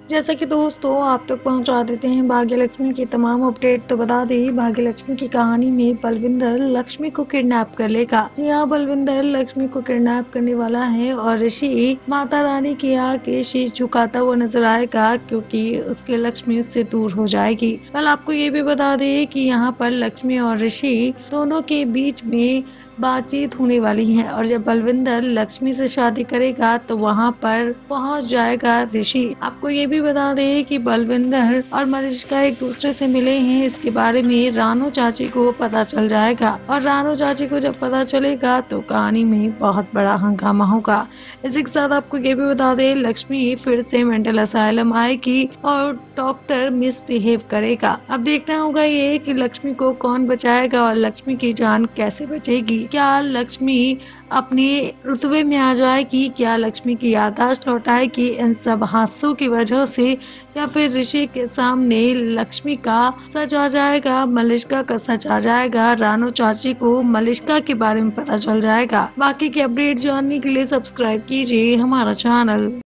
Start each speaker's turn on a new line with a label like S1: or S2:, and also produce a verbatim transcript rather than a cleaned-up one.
S1: जैसा कि दोस्तों आप तक पहुंचा देते हैं भाग्यलक्ष्मी की तमाम अपडेट। तो बता दें, भाग्यलक्ष्मी की कहानी में बलविंदर लक्ष्मी को किडनैप कर लेगा। यहाँ बलविंदर लक्ष्मी को किडनैप करने वाला है और ऋषि माता रानी के आगे शीश झुकाता हुआ नजर आएगा, क्योंकि उसके लक्ष्मी उससे दूर हो जाएगी। कल आपको ये भी बता दें कि यहाँ पर लक्ष्मी और ऋषि दोनों के बीच में बातचीत होने वाली है, और जब बलविंदर लक्ष्मी से शादी करेगा तो वहाँ पर पहुँच जाएगा ऋषि। आपको ये भी बता दें कि बलविंदर और मलिष्का एक दूसरे से मिले हैं, इसके बारे में रानू चाची को पता चल जाएगा, और रानू चाची को जब पता चलेगा तो कहानी में बहुत बड़ा हंगामा होगा। इसी के साथ आपको ये भी बता दें, लक्ष्मी फिर से मेंटल असाइलम आएगी और डॉक्टर मिसबिहेव करेगा। अब देखना होगा ये कि लक्ष्मी को कौन बचाएगा और लक्ष्मी की जान कैसे बचेगी। क्या लक्ष्मी अपने रुतबे में आ जाएगी? क्या लक्ष्मी की याददाश्त लौटाएगी इन सब हादसों की वजह से, या फिर ऋषि के सामने लक्ष्मी का सच आ जाएगा, मलिष्का का सच आ जाएगा, रानू चाची को मलिष्का के बारे में पता चल जाएगा। बाकी की अपडेट जानने के लिए सब्सक्राइब कीजिए हमारा चैनल।